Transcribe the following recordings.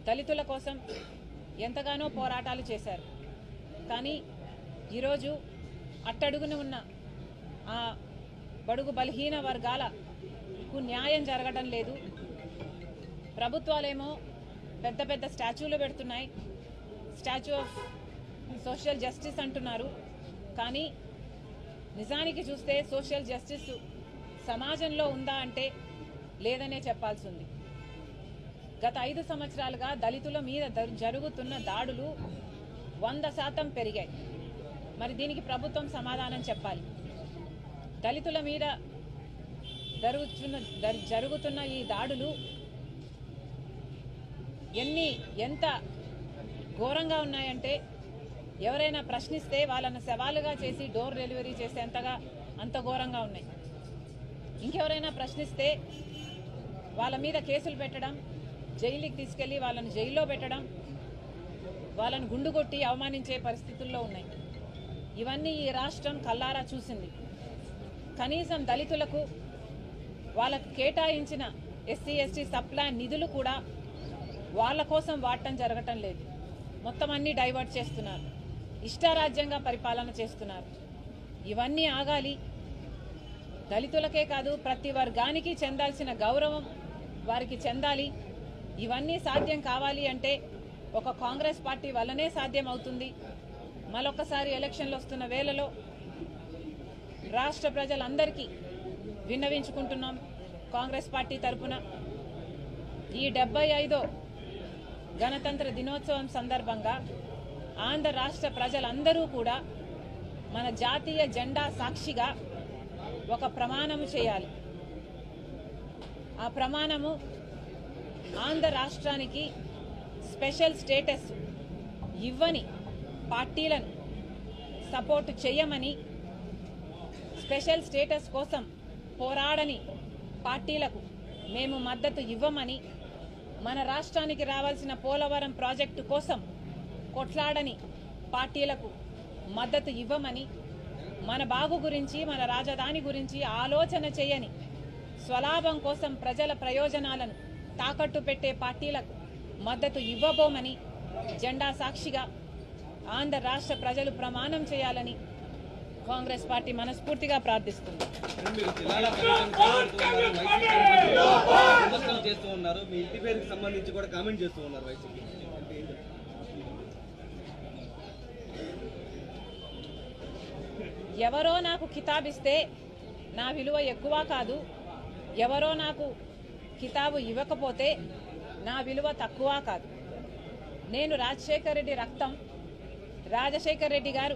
దళితుల కోసం ఎంతగానో పోరాటాలు చేశారు. కానీ ఈరోజు అట్టడుగున ఉన్న ఆ బడుగు బలహీన వర్గాలకు న్యాయం జరగడం లేదు. ప్రభుత్వాలేమో పెద్ద పెద్ద స్టాచ్యూలు పెడుతున్నాయి, స్టాచ్యూ ఆఫ్ సోషల్ జస్టిస్ అంటున్నారు. కానీ నిజానికి చూస్తే సోషల్ జస్టిస్ సమాజంలో ఉందా అంటే లేదనే చెప్పాల్సి ఉంది. గత 5 సంవత్సరాలుగా దళితుల మీద జరుగుతున్న దాడులు 100% పెరిగాయి. మరి దీనికి ప్రభుత్వం సమాధానం చెప్పాలి. దళితుల మీద జరుగుతున్న ఈ దాడులు ఎంత ఘోరంగా ఉన్నాయంటే ఎవరైనా ప్రశ్నిస్తే వాళ్ళను సవాలుగా చేసి డోర్ డెలివరీ చేసేంతగా అంత ఘోరంగా ఉన్నాయి. ఇంకెవరైనా ప్రశ్నిస్తే వాళ్ళ మీద కేసులు పెట్టడం, జైలుకి తీసుకెళ్లి వాళ్ళను జైల్లో పెట్టడం, వాళ్ళను గుండు కొట్టి అవమానించే పరిస్థితుల్లో ఉన్నాయి. ఇవన్నీ ఈ రాష్ట్రం కల్లారా చూసింది. కనీసం దళితులకు వాళ్ళకు కేటాయించిన ఎస్సీ ఎస్టీ సప్లాన్ నిధులు కూడా వాళ్ళ కోసం వాడటం జరగటం లేదు. మొత్తం అన్నీ డైవర్ట్ చేస్తున్నారు, ఇష్టారాజ్యంగా పరిపాలన చేస్తున్నారు. ఇవన్నీ ఆగాలి. దళితులకే కాదు ప్రతి వర్గానికి చెందాల్సిన గౌరవం వారికి చెందాలి. ఇవన్నీ సాధ్యం కావాలి అంటే ఒక కాంగ్రెస్ పార్టీ వల్లనే సాధ్యం అవుతుంది. మరొకసారి ఎలక్షన్లు వస్తున్న వేళలో రాష్ట్ర ప్రజలందరికీ విన్నవించుకుంటున్నాం. కాంగ్రెస్ పార్టీ తరఫున ఈ 75వ గణతంత్ర దినోత్సవం సందర్భంగా ఆంధ్ర రాష్ట్ర ప్రజలందరూ కూడా మన జాతీయ జెండా సాక్షిగా ఒక ప్రమాణము చేయాలి. ఆ ప్రమాణము ఆంధ్ర రాష్ట్రానికి స్పెషల్ స్టేటస్ ఇవ్వని పార్టీలను సపోర్టు చేయమని, స్పెషల్ స్టేటస్ కోసం పోరాడని పార్టీలకు మేము మద్దతు ఇవ్వమని, మన రాష్ట్రానికి రావాల్సిన పోలవరం ప్రాజెక్టు కోసం కొట్లాడని పార్టీలకు మద్దతు ఇవ్వమని, మన బాగు గురించి మన రాజధాని గురించి ఆలోచన చేయని, స్వలాభం కోసం ప్రజల ప్రయోజనాలను తాకట్టు పెట్టే పార్టీలకు మద్దతు ఇవ్వబోమని జెండా సాక్షిగా ఆంధ్ర రాష్ట్ర ప్రజలు ప్రమాణం చేయాలని కాంగ్రెస్ పార్టీ మనస్ఫూర్తిగా ప్రార్థిస్తుంది. ఎవరో నాకు కితాబిస్తే నా విలువ ఎక్కువ కాదు, ఎవరో నాకు కితాబు ఇవ్వకపోతే నా విలువ తక్కువ కాదు. నేను రాజశేఖర రెడ్డి రక్తం. రాజశేఖర రెడ్డి గారు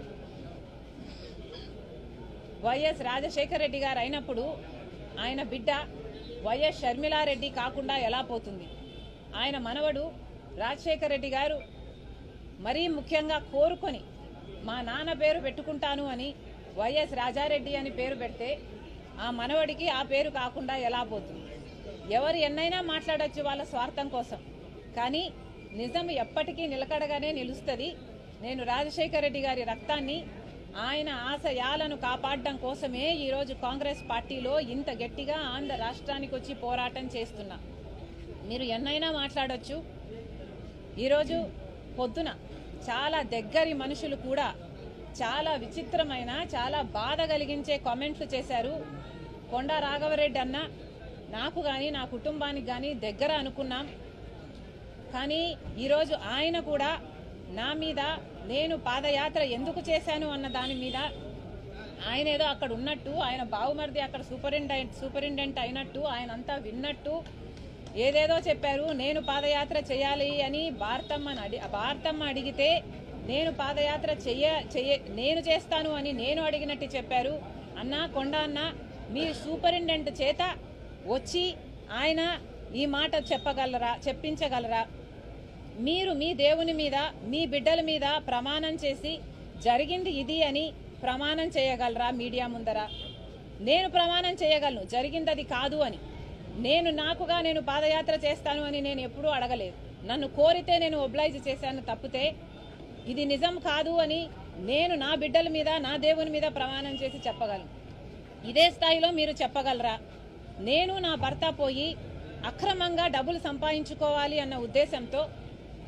వైఎస్ రాజశేఖర రెడ్డి గారు అయినప్పుడు ఆయన బిడ్డ వైఎస్ షర్మిలారెడ్డి కాకుండా ఎలా పోతుంది? ఆయన మనవడు రాజశేఖర రెడ్డి గారు మరీ ముఖ్యంగా కోరుకొని మా నాన్న పేరు పెట్టుకుంటాను అని వైఎస్ రాజారెడ్డి అని పేరు పెడితే ఆ మనవడికి ఆ పేరు కాకుండా ఎలా పోతుంది? ఎవరు ఎన్నైనా మాట్లాడొచ్చు వాళ్ళ స్వార్థం కోసం, కానీ నిజం ఎప్పటికీ నిలకడగానే నిలుస్తుంది. నేను రాజశేఖర రెడ్డి గారి రక్తాన్ని, ఆయన ఆశయాలను కాపాడడం కోసమే ఈరోజు కాంగ్రెస్ పార్టీలో ఇంత గట్టిగా ఆంధ్ర రాష్ట్రానికి వచ్చి పోరాటం చేస్తున్నా. మీరు ఎన్నైనా మాట్లాడొచ్చు. ఈరోజు పొద్దున చాలా దగ్గరి మనుషులు కూడా చాలా విచిత్రమైన, చాలా బాధ కలిగించే కామెంట్లు చేశారు. కొండా రాఘవరెడ్డి అన్న నాకు కానీ నా కుటుంబానికి కానీ దగ్గర అనుకున్నాం, కానీ ఈరోజు ఆయన కూడా నా మీద నేను పాదయాత్ర ఎందుకు చేశాను అన్న దాని మీద ఆయన ఏదో అక్కడ ఉన్నట్టు, ఆయన బావుమరిది అక్కడ సూపరింటెండెంట్ అయినట్టు, ఆయన అంతా విన్నట్టు ఏదేదో చెప్పారు. నేను పాదయాత్ర చేయాలి అని భారతమ్మ అడిగితే నేను పాదయాత్ర నేను చేస్తాను అని నేను అడిగినట్టు చెప్పారు. అన్నా కొండ అన్న, మీ సూపరింటెండెంట్ చేత వచ్చి ఆయన ఈ మాట చెప్పించగలరా? మీరు మీ దేవుని మీద, మీ బిడ్డల మీద ప్రమాణం చేసి జరిగింది ఇది అని ప్రమాణం చేయగలరా మీడియా ముందర? నేను ప్రమాణం చేయగలను జరిగింది అది కాదు అని. నేను పాదయాత్ర చేస్తాను అని నేను ఎప్పుడూ అడగలేదు. నన్ను కోరితే నేను ఒబ్లైజ్ చేశాను తప్పితే ఇది నిజం కాదు అని నేను నా బిడ్డల మీద, నా దేవుని మీద ప్రమాణం చేసి చెప్పగలను. ఇదే స్థాయిలో మీరు చెప్పగలరా? నేను నా భర్త పోయి అక్రమంగా డబ్బులు సంపాదించుకోవాలి అన్న ఉద్దేశంతో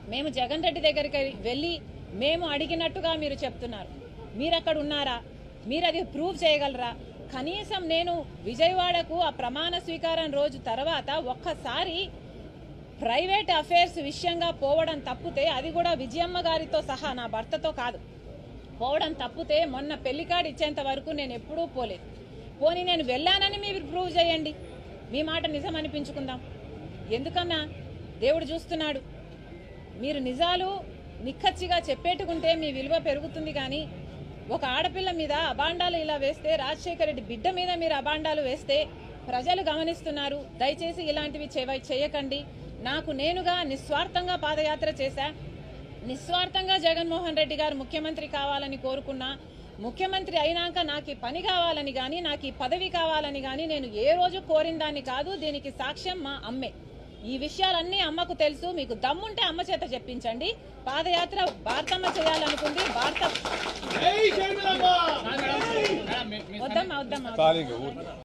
మేము జగన్ రెడ్డి దగ్గరికి వెళ్ళి మేము అడిగినట్టుగా మీరు చెప్తున్నారు. మీరు అక్కడ ఉన్నారా? మీరు అది ప్రూవ్ చేయగలరా? కనీసం నేను విజయవాడకు ఆ ప్రమాణ స్వీకారం రోజు తర్వాత ఒక్కసారి ప్రైవేట్ అఫైర్స్ విషయంగా పోవడం తప్పితే, అది కూడా విజయమ్మ గారితో సహా, నా భర్తతో కాదు, పోవడం తప్పితే మొన్న పెళ్లి కార్డు ఇచ్చేంత వరకు నేను ఎప్పుడూ పోలేదు. పోనీ నేను వెళ్ళానని మీరు ప్రూవ్ చేయండి, మీ మాట నిజం అనిపించుకుందాం. ఎందుకన్నా దేవుడు చూస్తున్నాడు. మీరు నిజాలు నిక్కచ్చిగా చెప్పేట్టుకుంటే మీ విలువ పెరుగుతుంది. కానీ ఒక ఆడపిల్ల మీద అబాండాలు ఇలా వేస్తే, రాజశేఖర రెడ్డి బిడ్డ మీద మీరు అబాండాలు వేస్తే ప్రజలు గమనిస్తున్నారు. దయచేసి ఇలాంటివి చేయకండి. నాకు నేనుగా నిస్వార్థంగా పాదయాత్ర చేశా. నిస్వార్థంగా జగన్మోహన్ రెడ్డి గారు ముఖ్యమంత్రి కావాలని కోరుకున్నా. ముఖ్యమంత్రి అయినాక నాకు ఈ పని కావాలని కానీ, నాకు ఈ పదవి కావాలని కానీ నేను ఏ రోజు కోరిన దాన్ని కాదు. దీనికి సాక్ష్యం మా అమ్మే. ఈ విషయాలన్నీ అమ్మకు తెలుసు. మీకు దమ్ముంటే అమ్మ చేత చెప్పించండి. పాదయాత్ర భారతమ్మ చేయాలనుకుంది. వద్దమ్మా